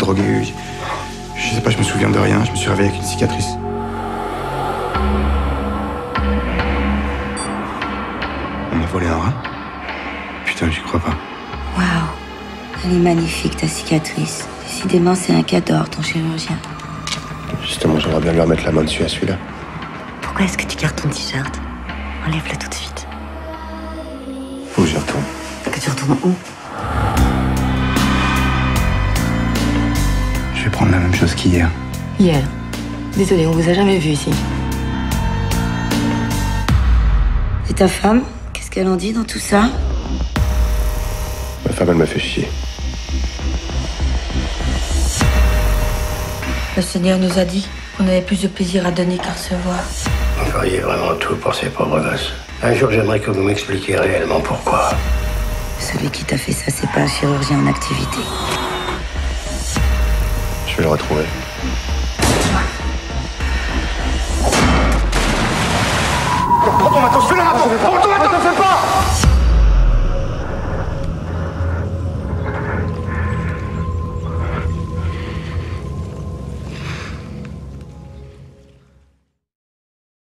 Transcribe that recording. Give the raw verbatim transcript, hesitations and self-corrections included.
drogué. Je, je sais pas, je me souviens de rien. Je me suis réveillé avec une cicatrice. On m'a volé un rein? Putain, j'y crois pas. Waouh, elle est magnifique ta cicatrice. Décidément, c'est un cador, ton chirurgien. Justement, j'aimerais bien lui remettre la main dessus à celui-là. Pourquoi est-ce que tu gardes ton t-shirt? Enlève-le tout de suite. Faut que j'y retourne. Que tu retournes où? Je vais prendre la même chose qu'hier. Hier. Désolée, on vous a jamais vu ici. Et ta femme? Qu'est-ce qu'elle en dit dans tout ça? Ma femme, elle m'a fait chier. Le Seigneur nous a dit qu'on avait plus de plaisir à donner qu'à recevoir. Vous feriez vraiment tout pour ces pauvres gosses. Un jour, j'aimerais que vous m'expliquiez réellement pourquoi. Celui qui t'a fait ça, c'est pas un chirurgien en activité. Je vais le retrouver.